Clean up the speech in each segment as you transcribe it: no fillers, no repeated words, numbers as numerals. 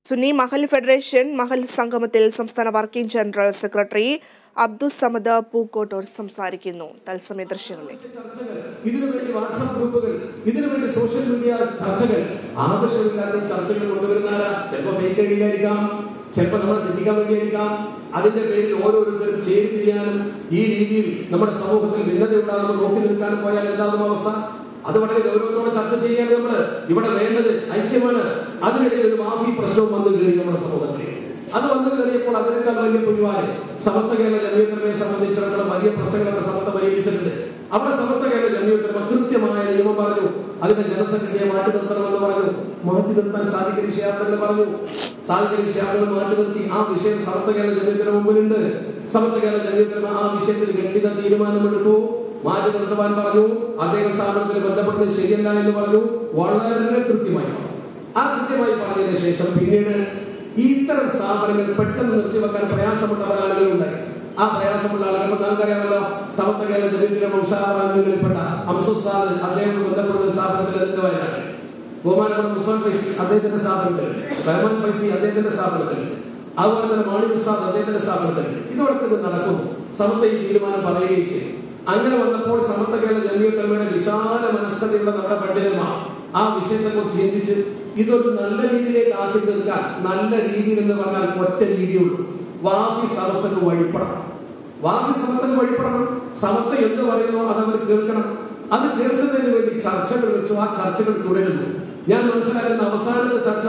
Sunni Mahal federation മഹൽ സംഗമത്തിൽ സംസ്ഥാന working general secretary Abdus Samad Pookkottur സംസാരിക്കുന്നു. തത്സമയ ദൃശ്യങ്ങളിലേക്ക്. ഇതിനുവേണ്ടി വാട്സ്ആപ്പ് ഗ്രൂപ്പുകൾ, ഇതിനുവേണ്ടി സോഷ്യൽ മീഡിയ ചർച്ചകൾ, ആവശ്യമില്ലാത്ത ചർച്ചകൾ കൊണ്ടുവരുന്നാല ചിലപ്പോൾ ഫേക്ക് ഐഡിയായിരിക്കാം, ചിലപ്പോൾ നമ്മളെ തെറ്റിക്കാൻ വേണ്ടിയായിരിക്കാം. അതിന്റെ പേരിൽ ഓരോരുത്തരും ചേരി ചെയ്യാനും ഈ രീതിയിൽ നമ്മുടെ സമൂഹത്തിൽ ഭിന്നത ഉണ്ടാകുമ്പോൾ നോക്കി നിൽക്കാനും പോയാൽ എന്താകും അവസ്ഥ? അത് വളരെ ഗൗരവത്തോടെ ചർച്ച ചെയ്യാൻ നമ്മള് ഇവിടെ വേണ്ടത് ഐക്യമാണ്. അതിനിടയിൽ ഒരു മാഫി പ്രശ്നവും വന്നു കയറി നമ്മുടെ സമൂഹത്തിൽ. അത് വന്നു കയറിയപ്പോൾ അതിനേക്കാൾ വലിയ പുലിവാല് സമസ്ത കേരള ജമിയത്തുലമയെ സംബന്ധിച്ചിടത്തോളം വലിയ പ്രശ്നങ്ങളൊക്കെ സമസ്ത പരിഹരിച്ചിട്ടുണ്ട്. അവിടെ സമസ്ത കേരള ജമിയത്തുലമ കൃത്യമായ നിയമം പറഞ്ഞു. അതിന്റെ ജനറൽ സെക്രട്ടറിയെ മാറ്റി നിർത്തണമെന്ന് പറഞ്ഞു. മാറ്റി നിർത്താൻ സാധിക്കൽ വിഷയാർത്ഥങ്ങൾ പറഞ്ഞു. സാധിക്കൽ വിഷയാർത്ഥങ്ങൾ മാറ്റി നിർത്തി. ആ വിഷയം സമസ്ത കേരള ജമിയത്തുലമ മുമ്പിലുണ്ട്. സമസ്ത കേരള ജമിയത്തുലമ ആ വിഷയത്തിൽ ഖണ്ഡിത തീരുമാനമെടുത്തു. മാറ്റി നിർത്തുവാൻ പറഞ്ഞു. അദ്ദേഹം സ്ഥാപനത്തിൽ ബന്ധപ്പെട്ടത് ശരിയല്ല എന്ന് പറഞ്ഞു. വളരെ കൃത്യമായി ആ കൃത്യമായി പറഞ്ഞതിന് ശേഷം പിന്നീട് ഇത്തരം സ്ഥാപനങ്ങൾ പെട്ടെന്ന് നിർത്തിവെക്കാൻ പ്രയാസമുള്ള പല ആളുകളുണ്ടായി. ആ പ്രയാസമുള്ള ആളുകൾ നമുക്കറിയാമല്ലോ. സമസ്ത കേരള ജമിയത്തുലമ ഉഷാറാംഗങ്ങളിൽപ്പെട്ട അംസുസാദ് അദ്ദേഹം ബന്ധപ്പെടുന്ന സ്ഥാപനത്തിൽ അംഗമായാണ്. ബഹുമാനപ്പെട്ട മുസ്ലിം ഫൈസി അദ്ദേഹത്തിന്റെ സ്ഥാപനത്തിൽ, റഹ്മാൻ ഫൈസി അദ്ദേഹത്തിന്റെ സ്ഥാപനത്തിൽ, അതുപോലെ തന്നെ മാണി ഉസ്താദ് അദ്ദേഹത്തിന്റെ സ്ഥാപനത്തിൽ. ഇതോടൊക്കെ ഇത് നടക്കുന്നു. സമസ്ത ഈ തീരുമാനം പറയുകയും ചെയ്തു. അങ്ങനെ വന്നപ്പോൾ സമസ്ത കേരള ജമിയത്തുലമയുടെ വിശാല മനസ്കതയുള്ള നമ്മുടെ പണ്ഡിതന്മാർ ആ വിഷയത്തെ കുറിച്ച് ചിന്തിച്ച് ഇതൊരു നല്ല രീതിയിലേക്ക് ആക്കി തീർക്കാൻ, നല്ല രീതിയിൽ എന്ന് പറഞ്ഞാൽ ഒറ്റ രീതിയുള്ളൂ. വാഫി സമസ്തക്ക് വഴിപ്പെടണം. വാഫി സമസ്തക്ക് വഴിപ്പെടണം. സമസ്ത എന്ത് പറയുന്നോ അതവർ കേൾക്കണം. അത് കേൾക്കുന്നതിന് വേണ്ടി ചർച്ചകൾ വെച്ചു. ആ ചർച്ചകൾ തുടരുന്നു. ഞാൻ മനസ്സിലാക്കുന്ന അവസാനത്തെ ചർച്ച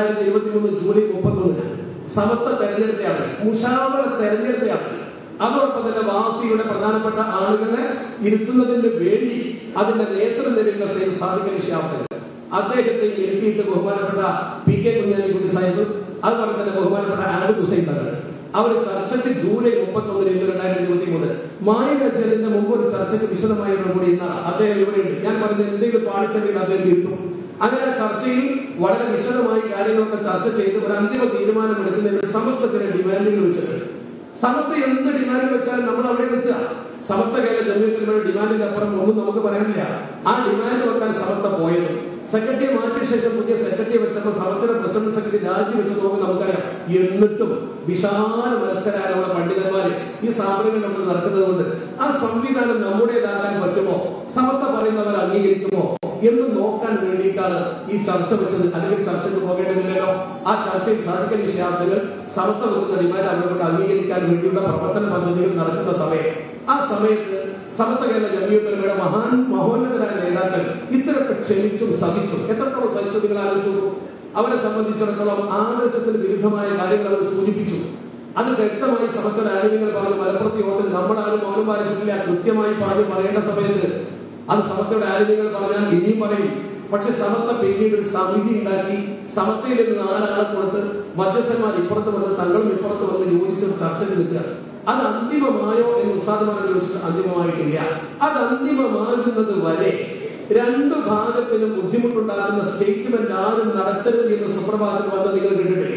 2023 ജൂലൈ 31 സമസ്ത തെരഞ്ഞെടുത്തയാണ്, മുഷാവറ തെരഞ്ഞെടുത്തയാണ്. അതോടൊപ്പം തന്നെ വാഫിയുടെ പ്രധാനപ്പെട്ട ആളുകളെ ഇരുത്തുന്നതിന് വേണ്ടി അതിന്റെ നേതൃനിരയിലുള്ള സാദിഖലി ശിഹാബ് അദ്ദേഹത്തെ എഴുതിയിട്ട് ബഹുമാനപ്പെട്ട PK കുഞ്ഞാലിക്കുട്ടി സാഹിബ്, അതുപോലെ തന്നെ ബഹുമാനപ്പെട്ട ആബിദ് ഹുസൈൻ തങ്ങൾ അവർ ചർച്ചയ്ക്ക് ജൂലൈ 31 2023 മായനജലിന്റെ മുമ്പ് ഒരു ചർച്ചയ്ക്ക് വിശദമായിട്ട് കൂടി ഇന്നാണ് അദ്ദേഹം ഇവിടെയുണ്ട്. ഞാൻ പറഞ്ഞ എന്തെങ്കിലും പാളിച്ചെങ്കിൽ അദ്ദേഹം ഇരുത്തും. അങ്ങനെ ചർച്ചയിൽ വളരെ വിശദമായി കാര്യങ്ങളൊക്കെ ചർച്ച ചെയ്ത് ഒരു അന്തിമ തീരുമാനം എടുക്കുന്നതിന് സമസ്ത ചില ഡിമാൻഡുകൾ വെച്ചിട്ടുണ്ട്. സമസ്ത എന്ത് ഡിമാൻഡ് വെച്ചാലും നമ്മൾ അവിടെ നിൽക്കുക. സമസ്ത കേരള ജമിയത്തുലമയുടെ ഡിമാൻഡിന്റെ അപ്പുറം ഒന്നും നമുക്ക് പറയാനില്ല. ആ ഡിമാൻഡ് വെക്കാൻ സമസ്ത പോയത് സെക്രട്ടറിയെ മാറ്റിയ ശേഷം പുതിയ സെക്രട്ടറിയെ വെച്ചപ്പോൾ സമസ്തയുടെ പ്രസിഡന്റ് സെക്രട്ടറി രാജിവെച്ച് നോക്കി നമുക്കറിയാം. എന്നിട്ടും വിശാല മനസ്കരായ നമ്മുടെ പണ്ഡിതന്മാര് ഈ സ്ഥാപനങ്ങളിൽ നമ്മൾ നടക്കുന്നത് കൊണ്ട് ആ സംവിധാനം നമ്മുടേതാക്കാൻ പറ്റുമോ, സമസ്ത പറയുന്നവർ അംഗീകരിക്കുമോ എന്ന് നോക്കാൻ വേണ്ടിയിട്ടാണ് ഈ ചർച്ച വെച്ചത്. അല്ലെങ്കിൽ ചർച്ചയ്ക്ക് പോകേണ്ടതില്ലല്ലോ. ആ ചർച്ചയിൽ സാധിക്കൽ വിഷയാർത്ഥങ്ങൾ സമസ്ത വെക്കുന്ന ഡിമാൻഡ് അവരോട് അംഗീകരിക്കാൻ വേണ്ടിയുള്ള പ്രവർത്തന പദ്ധതികൾ നടക്കുന്ന സമയം, ആ സമയത്ത് സമസ്ത കേരള ജമിയത്തുലമയുടെ മഹോന്നതരായ നേതാക്കൾ ഇത്തരമൊക്കെ ക്ഷമിച്ചും സഹിച്ചും. എത്രത്തോളം സഹിച്ചു നിങ്ങൾ ആലോചിച്ചു. അവരെ സംബന്ധിച്ചിടത്തോളം ആദർശത്തിന് വിരുദ്ധമായ കാര്യങ്ങൾ അവർ സൂചിപ്പിച്ചു. അത് വ്യക്തമായി സമസ്തയുടെ ആരോഗ്യങ്ങൾ പറഞ്ഞു. മലപ്പുറത്ത് യോഗത്തിൽ നമ്മളാരും മൗനം പാലിച്ചിട്ടില്ല. കൃത്യമായി പറയേണ്ട സമയത്ത് അത് സമസ്തയുടെ ആരോഗ്യങ്ങൾ പറഞ്ഞാൽ ഇനിയും പറയും. പക്ഷെ സമസ്ത പിന്നീട് ഒരു സമിതി ഉണ്ടാക്കി സമസ്തയിൽ നിന്ന് 4 ആളെ കൊടുത്ത് മധ്യസ്ഥന്മാർ ഇപ്പുറത്ത് വന്ന് തങ്ങളും ഇപ്പുറത്ത് വന്ന് യോജിച്ചും ചർച്ചയ്ക്ക് നിൽക്കുകയാണ്. അത് അന്തിമമായോ എന്ന് ഉസ്താദുമാരെ ചോദിച്ചിട്ട് അന്തിമമായിട്ടില്ല. അത് അന്തിമമാകുന്നത് വരെ രണ്ടു ഭാഗത്തിനും ബുദ്ധിമുട്ടുണ്ടാക്കുന്ന സ്റ്റേറ്റ്മെന്റ് ആരും നടത്തരുത് എന്ന് സുപ്രഭാതത്തിൽ വന്ന് നിങ്ങൾ കേട്ടിട്ടില്ലേ?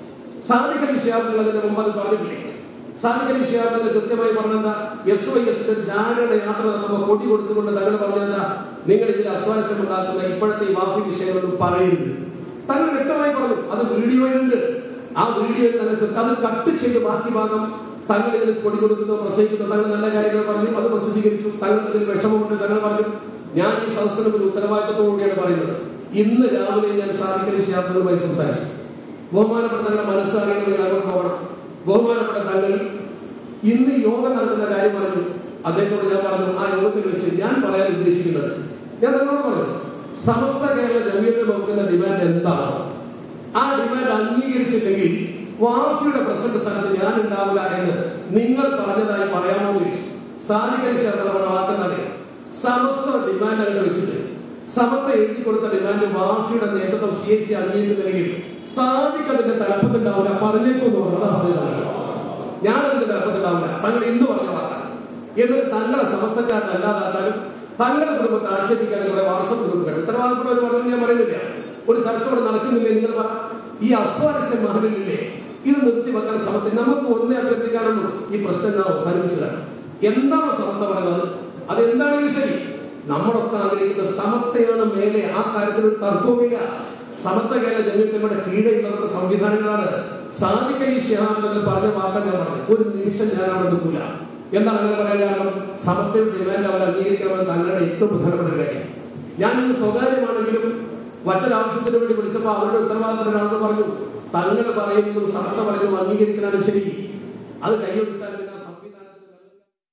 സാദിഖലി ശിഹാബ് അതിന്റെ മുമ്പ് അത് പറഞ്ഞിട്ടില്ലേ? സാദിഖലി ശിഹാബ് കൃത്യമായി പറഞ്ഞെന്താ? SYS ജാനയുടെ യാത്ര നടത്തുമ്പോൾ കൊടി കൊടുത്തുകൊണ്ട് തങ്ങൾ പറഞ്ഞെന്താ? നിങ്ങൾ ഇതിൽ അസ്വാരസ്യം ഉണ്ടാക്കുന്ന ഇപ്പോഴത്തെ ഈ വാഫി വിഷയങ്ങളൊന്നും പറയരുത്. തങ്ങൾ വ്യക്തമായി പറഞ്ഞു. അത് വീഡിയോയിലുണ്ട്. ആ വീഡിയോയിൽ തങ്ങൾക്ക് അത് കട്ട് ചെയ്ത് ബാക്കി ഭാഗം തങ്ങൾ ഇതിൽ കൊടി കൊടുക്കുന്നു, പ്രസംഗിക്കുന്നു. തങ്ങൾ നല്ല കാര്യങ്ങൾ പറഞ്ഞു, അത് പ്രസിദ്ധീകരിച്ചു. തങ്ങൾക്ക് ഇതിൽ വിഷമമുണ്ട്. തങ്ങൾ പറഞ്ഞു. ഞാൻ ഈ സംസ്ഥാനത്തിന് ഒരു ഉത്തരവാദിത്തത്തോടുകൂടിയാണ് പറയുന്നത്. ഇന്ന് രാവിലെ ഞാൻ സാദിഖലി ശിഹാബുമായി സംസാരിച്ചു. ബഹുമാനപ്പെട്ട തങ്ങളുടെ മനസ്സറിയുന്നത് അങ്ങോട്ട് പോകണം. ബഹുമാനപ്പെട്ട തങ്ങൾ ഇന്ന് യോഗം നടത്തുന്ന കാര്യം പറഞ്ഞു. അദ്ദേഹത്തോട് ഞാൻ പറഞ്ഞു, ആ യോഗത്തിൽ വെച്ച് ഞാൻ പറയാൻ ഉദ്ദേശിക്കുന്നത്, ഞാൻ തങ്ങളോട് പറഞ്ഞു, സമസ്ത കേരള ജമിയത്തുലമ വെക്കുന്ന ഡിമാൻഡ് എന്താണ്? ആ ഡിമാൻഡ് അംഗീകരിച്ചില്ലെങ്കിൽ വാഫിയുടെ പ്രസിഡന്റ് സ്ഥാനത്ത് ഞാൻ ഉണ്ടാവില്ല എന്ന് നിങ്ങൾ പറഞ്ഞതായി പറയാമോ എന്ന് ചോദിച്ചു. സാദിഖലി ശിഹാബ് വാക്കുന്നത് സമസ്ത ഡിമാൻഡ് അങ്ങനെ വെച്ചിട്ട് സമസ്ത എഴുതി കൊടുത്ത ഡിമാൻഡ് വാഫിയുടെ നേതൃത്വം CAC അംഗീകരിക്കുന്നെങ്കിൽ സാദിഖ് അതിന്റെ തലപ്പത്തുണ്ടാവില്ല. പറഞ്ഞേക്കൊന്നു പറഞ്ഞതാണ്. ഞാൻ അതിന്റെ തലപ്പത്തുണ്ടാവില്ല. തങ്ങൾ ഇന്ന് പറഞ്ഞ വാക്കാണ്. എന്നിട്ട് തങ്ങളെ സമസ്തക്കാരൻ അല്ലാതാക്കാനും തങ്ങളുടെ കുടുംബത്തെ ആക്ഷേപിക്കാനും ഇവിടെ വാട്സപ്പ് ഗ്രൂപ്പുകൾ ഉത്തരവാദിത്തപ്പെട്ട ഒരു വളരെ ഞാൻ പറയുന്നില്ല. ഒരു ചർച്ച ഇവിടെ നടക്കുന്നില്ലേ? നിങ്ങൾ പറ. ഈ അസ്വാരസ്യം മഹലില്ലേ? ഇത് നിർത്തിവെക്കാൻ സമസ്ത നമുക്ക് ഒന്നേ അഭ്യർത്ഥിക്കാനുള്ളൂ. ഈ പ്രശ്നം അവസാനിപ്പിച്ചതാണ്. എന്താണോ സമസ്ത പറയുന്നത് അതെന്താണെങ്കിലും ശരി, നമ്മളൊക്കെ ആഗ്രഹിക്കുന്ന സമസ്തയാണ് മേലെ. ആ കാര്യത്തിൽ ഒരു തർക്കവുമില്ല. സമസ്ത കേരള ജമിയത്തുലമയുടെ കീഴയിലുള്ളവർക്ക് സംവിധാനങ്ങളാണ്. സാദിഖ് അലി ശിഹാബ് തങ്ങൾ പറഞ്ഞ വാക്ക് ഞാൻ പറഞ്ഞു, ഒരു നിമിഷം ഞാൻ അവിടെ നിൽക്കൂല. എന്താണ് അങ്ങനെ പറയാൻ കാരണം? സമത്വ ഡിമാൻഡ് അവർ അംഗീകരിക്കണമെന്ന് തങ്ങളുടെ ഏറ്റവും പ്രധാനപ്പെട്ട കാര്യം. ഞാൻ ഇന്ന് സ്വകാര്യമാണെങ്കിലും മറ്റൊരാവശ്യത്തിന് വേണ്ടി വിളിച്ചപ്പോൾ അവരുടെ ഉത്തരവാദിത്തം ഒരാളെന്ന് പറഞ്ഞു, തങ്ങൾ പറയുന്നതും സമത്വ പറയുന്നതും അംഗീകരിക്കലാണ് ശരി, അത് കൈയൊഴിച്ചാൽ